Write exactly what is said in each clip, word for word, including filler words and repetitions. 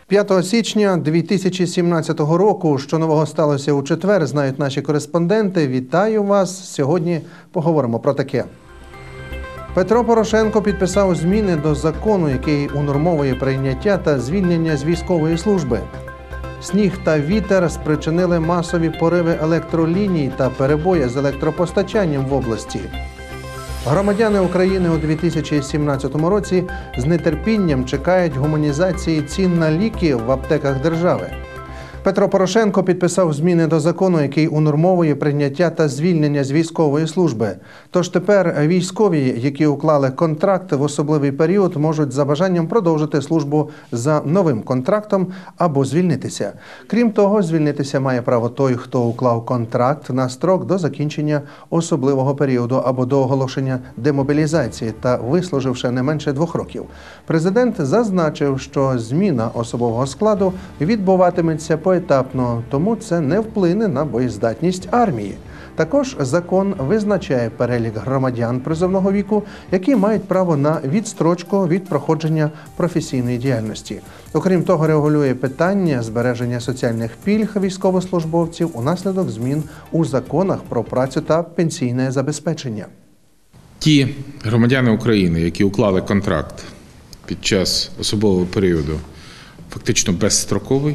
п'ятого січня дві тисячі сімнадцятого року, що нового сталося у четвер, знають наші кореспонденти. Вітаю вас! Сьогодні поговоримо про таке. Петро Порошенко підписав зміни до закону, який унормовує прийняття та звільнення з військової служби. Сніг та вітер спричинили масові пориви електроліній та перебої з електропостачанням в області. Громадяни України у дві тисячі сімнадцятому році з нетерпінням чекають гуманізації цін на ліки в аптеках держави. Петро Порошенко підписав зміни до закону, який унормовує прийняття та звільнення з військової служби. Тож тепер військові, які уклали контракт в особливий період, можуть за бажанням продовжити службу за новим контрактом або звільнитися. Крім того, звільнитися має право той, хто уклав контракт на строк до закінчення особливого періоду або до оголошення демобілізації та вислуживши не менше двох років. Президент зазначив, що зміна особового складу відбуватиметься поетапно, тому це не вплине на боєздатність армії. Також закон визначає перелік громадян призовного віку, які мають право на відстрочку від проходження професійної діяльності. Окрім того, регулює питання збереження соціальних пільг військовослужбовців унаслідок змін у законах про працю та пенсійне забезпечення. Ті громадяни України, які уклали контракт під час особового періоду, фактично безстроковий,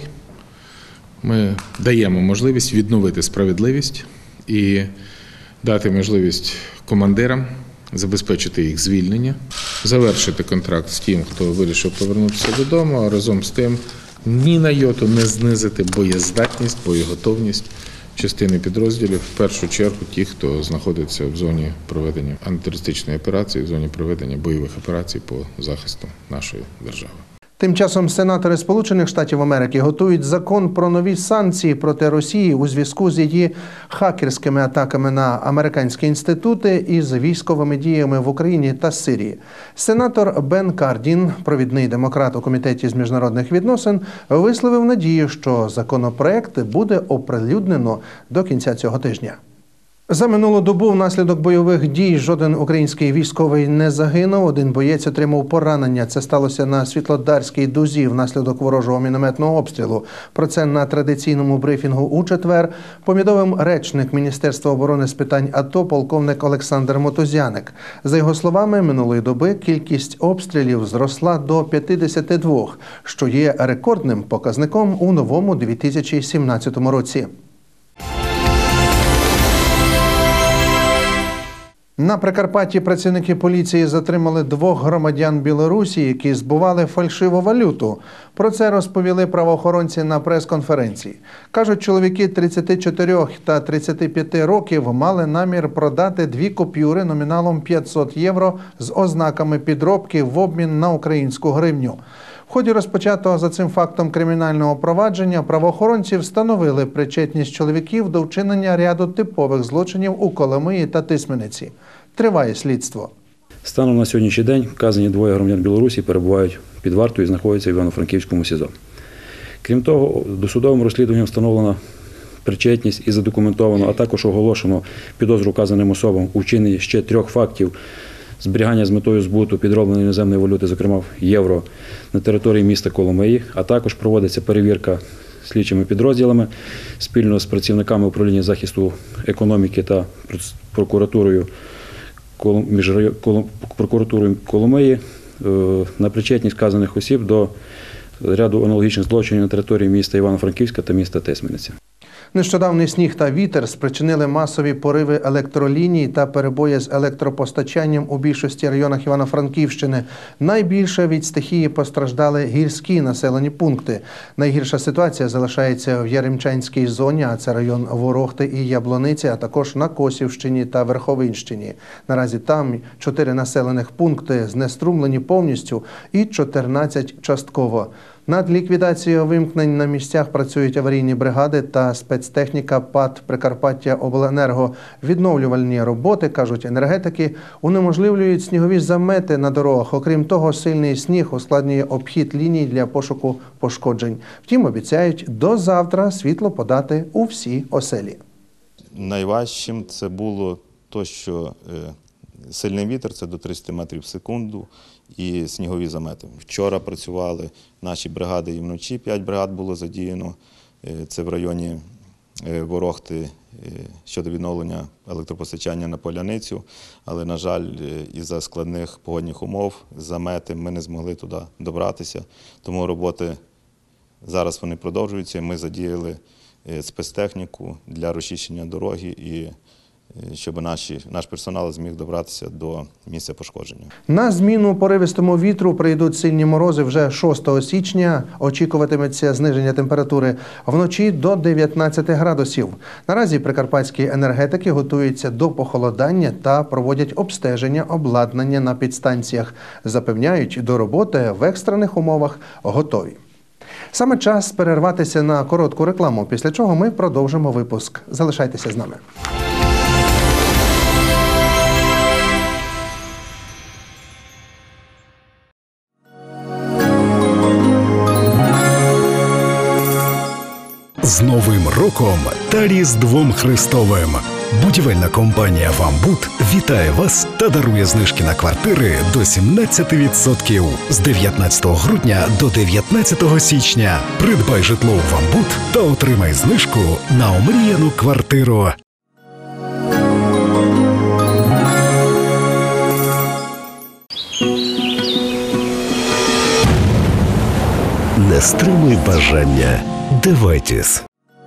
ми даємо можливість відновити справедливість і дати можливість командирам забезпечити їх звільнення, завершити контракт з тим, хто вирішив повернутися додому, а разом з тим ні на йоту не знизити боєздатність, боєготовність частини підрозділів, в першу чергу ті, хто знаходиться в зоні проведення антитерористичної операції, в зоні проведення бойових операцій по захисту нашої держави. Тим часом сенатори Сполучених Штатів Америки готують закон про нові санкції проти Росії у зв'язку з її хакерськими атаками на американські інститути і з військовими діями в Україні та Сирії. Сенатор Бен Кардін, провідний демократ у Комітеті з міжнародних відносин, висловив надію, що законопроект буде оприлюднено до кінця цього тижня. За минулу добу внаслідок бойових дій жоден український військовий не загинув, один боєць отримав поранення. Це сталося на Світлодарській дузі внаслідок ворожого мінометного обстрілу. Про це на традиційному брифінгу у четвер повідомив речник Міністерства оборони з питань АТО полковник Олександр Мотузяник. За його словами, минулої доби кількість обстрілів зросла до п'ятдесяти двох, що є рекордним показником у новому дві тисячі сімнадцятому році. На Прикарпатті працівники поліції затримали двох громадян Білорусі, які збували фальшиву валюту. Про це розповіли правоохоронці на прес-конференції. Кажуть, чоловіки тридцяти чотирьох та тридцяти п'яти років мали намір продати дві купюри номіналом п'ятсот євро з ознаками підробки в обмін на українську гривню. В ході розпочатого за цим фактом кримінального провадження правоохоронці встановили причетність чоловіків до вчинення ряду типових злочинів у Коломиї та Тисмениці. Триває слідство. Станом на сьогоднішній день вказані двоє громадян Білорусі перебувають під вартою і знаходяться в Івано-Франківському СІЗО. Крім того, досудовим розслідуванням встановлено причетність і задокументовано, а також оголошено підозру вказаним особам у вчиненні ще трьох фактів зберігання з метою збуту підробленої іноземної валюти, зокрема євро, на території міста Коломиї, а також проводиться перевірка слідчими підрозділами спільно з працівниками управління захисту економіки та прокуратурою, прокуратурою Коломиї на причетність вказаних осіб до ряду аналогічних злочинів на території міста Івано-Франківська та міста Тисмениця. Нещодавний сніг та вітер спричинили масові пориви електроліній та перебої з електропостачанням у більшості районах Івано-Франківщини. Найбільше від стихії постраждали гірські населені пункти. Найгірша ситуація залишається в Яремчанській зоні, а це район Ворохти і Яблониці, а також на Косівщині та Верховинщині. Наразі там чотири населених пункти знеструмлені повністю і чотирнадцять частково. Над ліквідацією вимкнень на місцях працюють аварійні бригади та спецтехніка ПАТ «Прикарпаття Обленерго». Відновлювальні роботи, кажуть енергетики, унеможливлюють снігові замети на дорогах. Окрім того, сильний сніг ускладнює обхід ліній для пошуку пошкоджень. Втім, обіцяють до завтра світло подати у всі оселі. Найважчим це було те, що Сильний вітер – це до тридцяти метрів в секунду і снігові замети. Вчора працювали наші бригади і вночі, п'ять бригад було задіяно. Це в районі Ворохти щодо відновлення електропостачання на Поляницю. Але, на жаль, із-за складних погодних умов, замети, ми не змогли туди добратися. Тому роботи зараз вони продовжуються. Ми задіяли спецтехніку для розчищення дороги і щоб наші, наш персонал зміг добратися до місця пошкодження. На зміну поривистому вітру прийдуть сильні морози вже шостого січня. Очікуватиметься зниження температури вночі до дев'ятнадцяти градусів. Наразі прикарпатські енергетики готуються до похолодання та проводять обстеження обладнання на підстанціях. Запевняють, до роботи в екстрених умовах готові. Саме час перерватися на коротку рекламу, після чого ми продовжимо випуск. Залишайтеся з нами. З Новим роком та Різдвом Христовим! Будівельна компанія «Вамбут» вітає вас та дарує знижки на квартири до сімнадцяти відсотків з дев'ятнадцятого грудня до дев'ятнадцятого січня. Придбай житло у «Вамбут» та отримай знижку на омріяну квартиру. Не стримуй бажання. Девайтіс.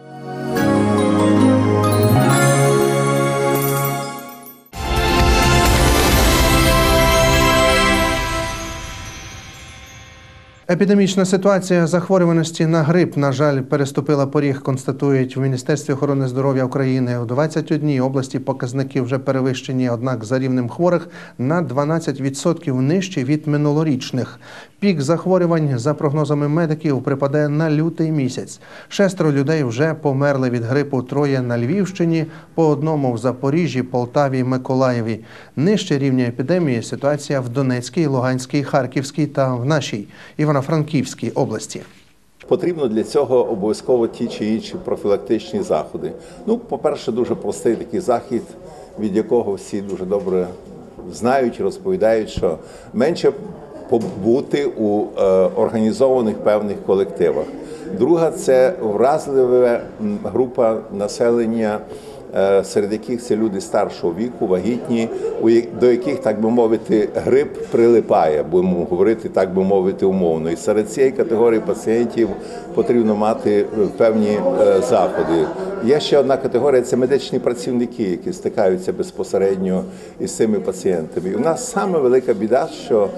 Епідемічна ситуація захворюваності на грип, на жаль, переступила поріг, констатують в Міністерстві охорони здоров'я України. У двадцять одній області показники вже перевищені, однак за рівнем хворих на дванадцять відсотків нижче від минулорічних. Пік захворювань, за прогнозами медиків, припаде на лютий місяць. Шестеро людей вже померли від грипу, троє на Львівщині, по одному в Запоріжжі, Полтаві, Миколаєві. Нижче рівня епідемії ситуація в Донецькій, Луганській, Харківській та в нашій Івано-Франківській області. Потрібно для цього обов'язково ті чи інші профілактичні заходи. Ну, по-перше, дуже простий такий захід, від якого всі дуже добре знають, розповідають, що менше побути у е, організованих певних колективах. Друга – це вразлива група населення, е, серед яких це люди старшого віку, вагітні, у, до яких, так би мовити, грип прилипає, будемо говорити, так би мовити, умовно. І серед цієї категорії пацієнтів потрібно мати певні е, заходи. Є ще одна категорія – це медичні працівники, які стикаються безпосередньо із цими пацієнтами. І у нас саме велика біда, що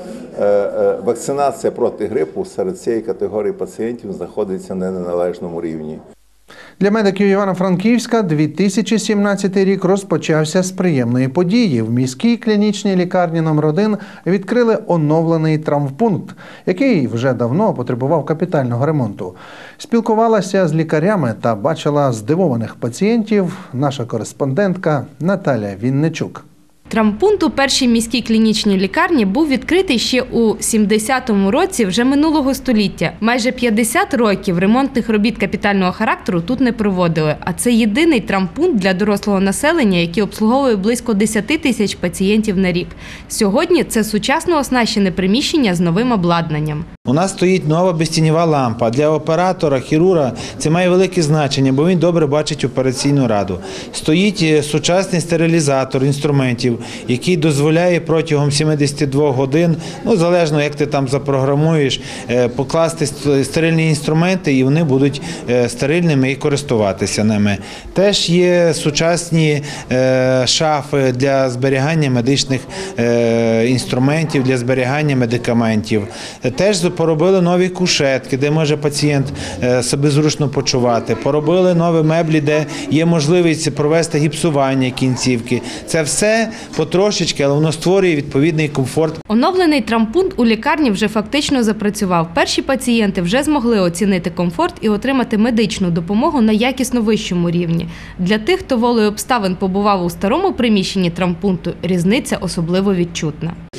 вакцинація проти грипу серед цієї категорії пацієнтів знаходиться не на належному рівні. Для медиків Івано-Франківська дві тисячі сімнадцятий рік розпочався з приємної події. В міській клінічній лікарні номер один відкрили оновлений травмпункт, який вже давно потребував капітального ремонту. Спілкувалася з лікарями та бачила здивованих пацієнтів наша кореспондентка Наталя Вінничук. Травмпункт у першій міській клінічній лікарні був відкритий ще у сімдесятому році вже минулого століття. Майже п'ятдесят років ремонтних робіт капітального характеру тут не проводили. А це єдиний травмпункт для дорослого населення, який обслуговує близько десяти тисяч пацієнтів на рік. Сьогодні це сучасно оснащене приміщення з новим обладнанням. У нас стоїть нова безтіньова лампа. Для оператора, хірурга це має велике значення, бо він добре бачить операційну раду. Стоїть сучасний стерилізатор інструментів, який дозволяє протягом сімдесят двох годин, ну залежно як ти там запрограмуєш, покласти стерильні інструменти і вони будуть стерильними і користуватися ними. Теж є сучасні шафи для зберігання медичних інструментів, для зберігання медикаментів. Теж поробили нові кушетки, де може пацієнт себе зручно почувати. Поробили нові меблі, де є можливість провести гіпсування кінцівки. Це все потрошечки, але воно створює відповідний комфорт. Оновлений травмпункт у лікарні вже фактично запрацював. Перші пацієнти вже змогли оцінити комфорт і отримати медичну допомогу на якісно вищому рівні. Для тих, хто волею обставин побував у старому приміщенні травмпункту, різниця особливо відчутна. Це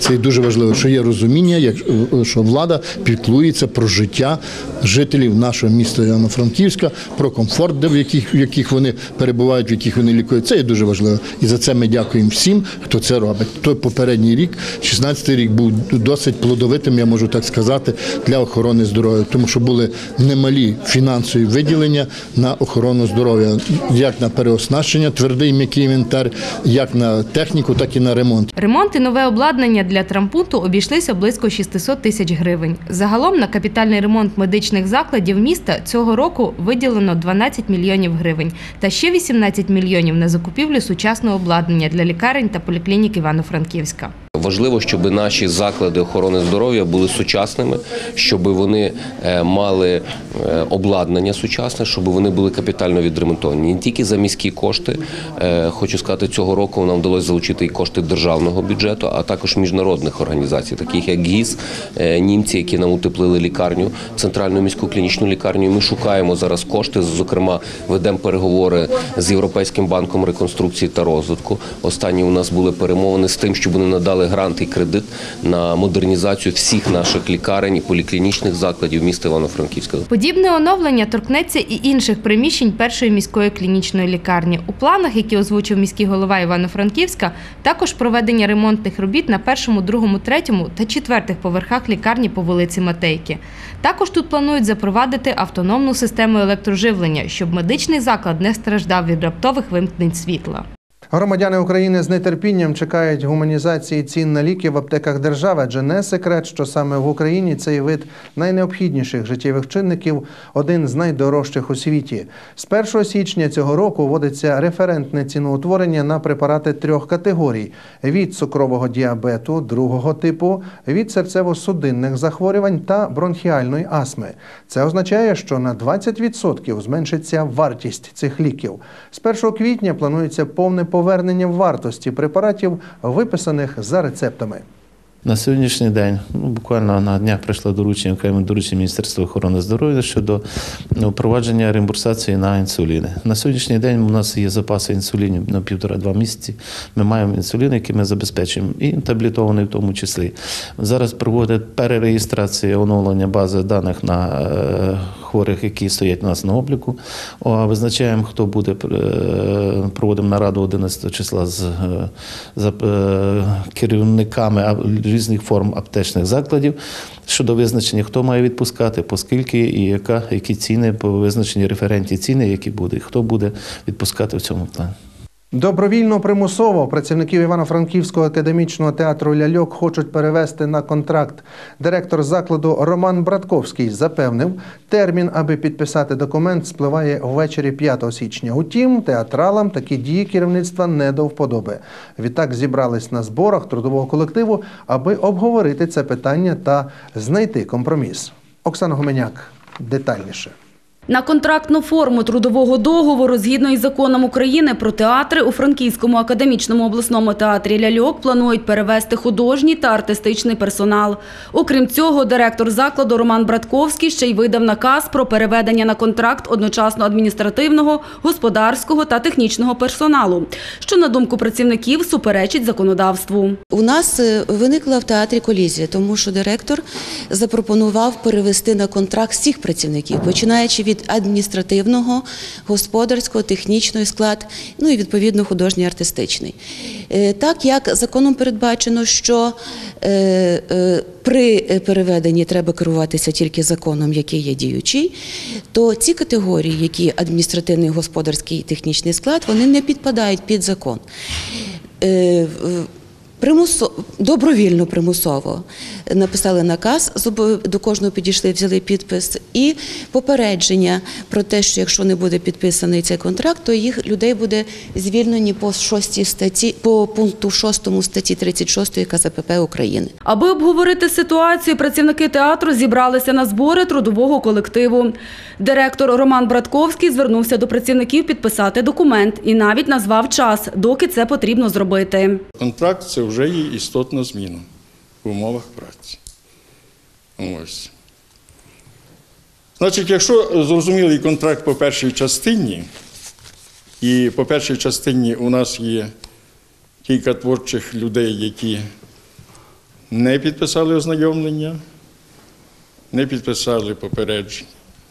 Це дуже важливо, що є розуміння, як, що влада піклується про життя жителів нашого міста Івано-Франківська, про комфорт, в яких, в яких вони перебувають, в яких вони лікують. Це є дуже важливо. І за це ми дякуємо всім, хто це робить. Той попередній рік, шістнадцятий рік, був досить плодовитим, я можу так сказати, для охорони здоров'я, тому що були немалі фінансові виділення на охорону здоров'я, як на переоснащення, твердий м'який інвентар, як на техніку, так і на ремонт. Ремонт і нове обладнання для травмпункту обійшлися близько шістсот тисяч гривень. Загалом на капітальний ремонт медичних закладів міста цього року виділено дванадцять мільйонів гривень та ще вісімнадцять мільйонів на закупівлю сучасного обладнання для лікарень та поліклінік Івано-Франківська. Важливо, щоб наші заклади охорони здоров'я були сучасними, щоб вони мали обладнання сучасне, щоб вони були капітально відремонтовані. Не тільки за міські кошти, хочу сказати, цього року нам вдалося залучити і кошти державного бюджету, а також міжнародних організацій, таких як ГІС, німці, які нам утеплили лікарню, центральну міську клінічну лікарню. Ми шукаємо зараз кошти, зокрема, ведемо переговори з Європейським банком реконструкції та розвитку. Останні у нас були перемовини з тим, щоб вони надали грант і кредит на модернізацію всіх наших лікарень і поліклінічних закладів міста Івано-Франківська. Подібне оновлення торкнеться і інших приміщень першої міської клінічної лікарні. У планах, які озвучив міський голова Івано-Франківська, також проведення ремонтних робіт на першому, другому, третьому та четвертих поверхах лікарні по вулиці Матейки. Також тут планують запровадити автономну систему електроживлення, щоб медичний заклад не страждав від раптових вимкнень світла. Громадяни України з нетерпінням чекають гуманізації цін на ліки в аптеках держави, адже не секрет, що саме в Україні цей вид найнеобхідніших життєвих чинників – один з найдорожчих у світі. З першого січня цього року вводиться референтне ціноутворення на препарати трьох категорій – від цукрового діабету другого типу, від серцево-судинних захворювань та бронхіальної астми. Це означає, що на двадцять відсотків зменшиться вартість цих ліків. З першого квітня планується повне повернення вартості препаратів, виписаних за рецептами. На сьогоднішній день, ну, буквально на днях прийшло доручення, окреме доручення Міністерства охорони здоров'я щодо впровадження реімбурсації на інсуліни. На сьогоднішній день у нас є запаси інсулінів на півтора-два місяці. Ми маємо інсулін, який ми забезпечуємо, і таблетований в тому числі. Зараз проводять перереєстрація, оновлення бази даних на е, хворих, які стоять у нас на обліку. О, визначаємо, хто буде, е, проводимо нараду одинадцятого числа з е, е, керівниками різних форм аптечних закладів щодо визначення, хто має відпускати, поскільки і яка, які ціни, по визначенні референтні ціни, які буде, і хто буде відпускати в цьому плані. Добровільно примусово працівників Івано-Франківського академічного театру «Ляльок» хочуть перевести на контракт. Директор закладу Роман Братковський запевнив, термін, аби підписати документ, спливає ввечері п'ятого січня. Утім, театралам такі дії керівництва не до вподоби. Відтак зібрались на зборах трудового колективу, аби обговорити це питання та знайти компроміс. Оксана Гуменяк детальніше. На контрактну форму трудового договору згідно із законом України про театри у Франківському академічному обласному театрі «Ляльок» планують перевести художній та артистичний персонал. Окрім цього, директор закладу Роман Братковський ще й видав наказ про переведення на контракт одночасно адміністративного, господарського та технічного персоналу, що, на думку працівників, суперечить законодавству. У нас виникла в театрі колізія, тому що директор запропонував перевести на контракт всіх працівників, починаючи від адміністративного, господарського, технічного склад, ну і відповідно художній, артистичний. Так як законом передбачено, що при переведенні треба керуватися тільки законом, який є діючий, то ці категорії, які адміністративний, господарський і технічний склад, вони не підпадають під закон. Примусово, добровільно примусово написали наказ, до кожного підійшли, взяли підпис і попередження про те, що якщо не буде підписаний цей контракт, то їх людей буде звільнені по шостій статті, по пункту шостому статті тридцять шостої ка зе пе пе України. Аби обговорити ситуацію, працівники театру зібралися на збори трудового колективу. Директор Роман Братковський звернувся до працівників підписати документ і навіть назвав час, доки це потрібно зробити. Контракт – це вже є істотна зміна в умовах праці. Ось. Значить, якщо зрозумілий контракт по першій частині, і по першій частині у нас є кілька творчих людей, які не підписали ознайомлення, не підписали попередження.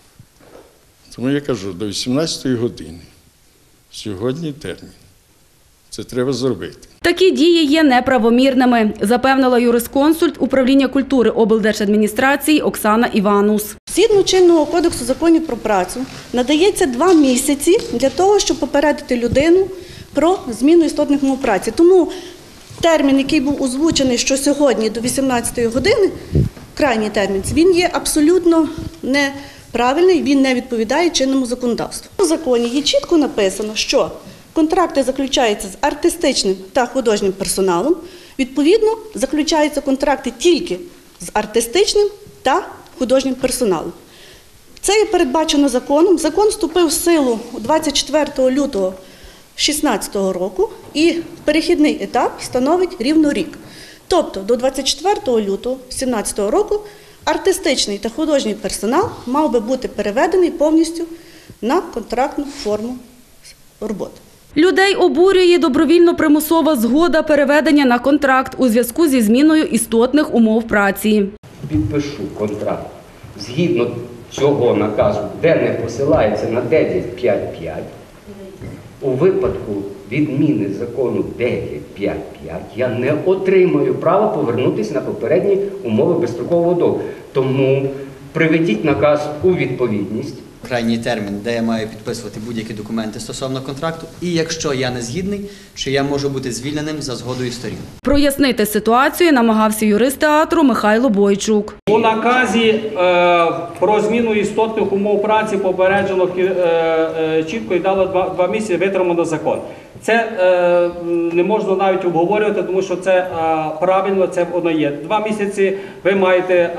Тому я кажу, до вісімнадцятої години, сьогодні термін, це треба зробити. Такі дії є неправомірними, запевнила юрисконсульт управління культури облдержадміністрації Оксана Іванус. Згідно чинного кодексу законів про працю надається два місяці для того, щоб попередити людину про зміну істотних умов праці. Тому термін, який був озвучений, що сьогодні до вісімнадцятої години, крайній термін, він є абсолютно неправильний, він не відповідає чинному законодавству. У законі є чітко написано, що контракти заключаються з артистичним та художнім персоналом. Відповідно, заключаються контракти тільки з артистичним та художнім персоналом. Це є передбачено законом. Закон вступив в силу двадцять четвертого лютого дві тисячі шістнадцятого року і перехідний етап становить рівно рік. Тобто до двадцять четвертого лютого дві тисячі сімнадцятого року артистичний та художній персонал мав би бути переведений повністю на контрактну форму роботи. Людей обурює добровільно-примусова згода переведення на контракт у зв'язку зі зміною істотних умов праці. Підпишу контракт згідно цього наказу, де не посилається на дев'ять п'ять п'ять, у випадку відміни закону дев'ять п'ять п'ять я не отримаю права повернутися на попередні умови безстрокового договору. Тому приведіть наказ у відповідність. Крайній термін, де я маю підписувати будь-які документи стосовно контракту, і якщо я не згідний, що я можу бути звільненим за згодою сторін. Прояснити ситуацію намагався юрист театру Михайло Бойчук. У наказі е, про зміну істотних умов праці попереджено е, е, чітко і дало два, два місяці витримано закон. Це е, не можна навіть обговорювати, тому що це е, правильно, це воно є. Два місяці ви маєте е,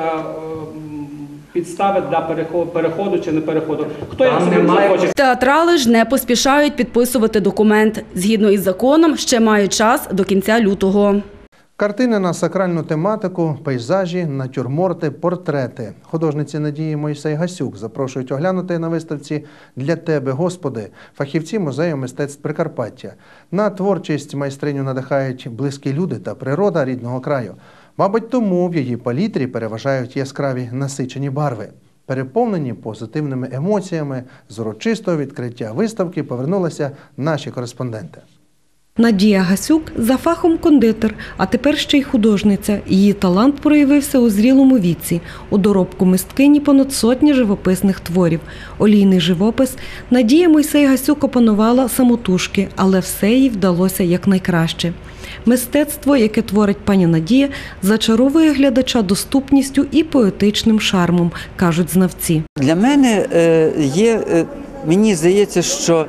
підстави для переходу чи не переходу. Хто як собі захоче. Театрали ж не поспішають підписувати документ. Згідно із законом, ще мають час до кінця лютого. Картини на сакральну тематику, пейзажі, натюрморти, портрети. Художниці Надії Мойсей-Гасюк запрошують оглянути на виставці «Для тебе, Господи» фахівці Музею мистецтв Прикарпаття. На творчість майстриню надихають близькі люди та природа рідного краю. Мабуть, тому в її палітрі переважають яскраві насичені барви. Переповнені позитивними емоціями, з урочистого відкриття виставки повернулися наші кореспонденти. Надія Гасюк за фахом кондитер, а тепер ще й художниця. Її талант проявився у зрілому віці. У доробку мисткині понад сотні живописних творів. Олійний живопис Надія Мойсей-Гасюк опанувала самотужки, але все їй вдалося якнайкраще. Мистецтво, яке творить пані Надія, зачаровує глядача доступністю і поетичним шармом, кажуть знавці. Для мене є, мені здається, що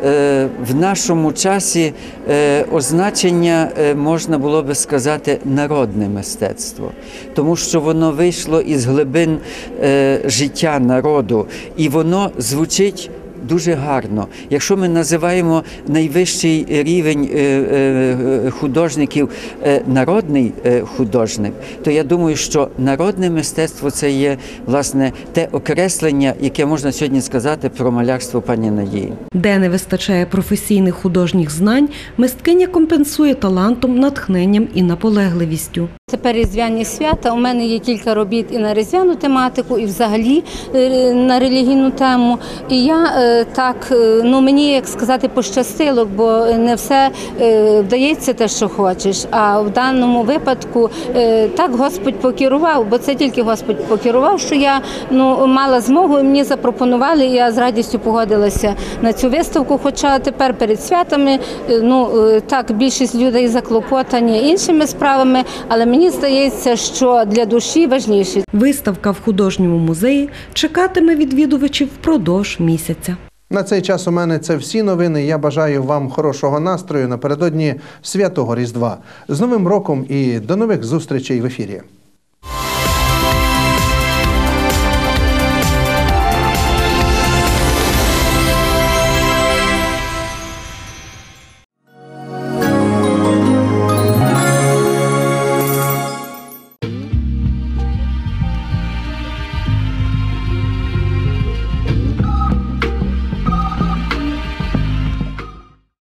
в нашому часі означення можна було би сказати народне мистецтво, тому що воно вийшло із глибин життя народу і воно звучить дуже гарно. Якщо ми називаємо найвищий рівень художників народний художник, то я думаю, що народне мистецтво – це є, власне, те окреслення, яке можна сьогодні сказати про малярство пані Надії. Де не вистачає професійних художніх знань, мисткиня компенсує талантом, натхненням і наполегливістю. Тепер різдвяні свята, у мене є кілька робіт і на різдвяну тематику, і взагалі на релігійну тему. І я так, ну мені, як сказати, пощастило, бо не все вдається те, що хочеш. А в даному випадку так Господь покерував, бо це тільки Господь покерував, що я ну, мала змогу, і мені запропонували, і я з радістю погодилася на цю виставку. Хоча тепер перед святами, ну так, більшість людей заклопотані іншими справами, але мені Мені здається, що для душі важніше. Виставка в художньому музеї чекатиме відвідувачів впродовж місяця. На цей час у мене це всі новини. Я бажаю вам хорошого настрою напередодні Святого Різдва. З Новим роком і до нових зустрічей в ефірі.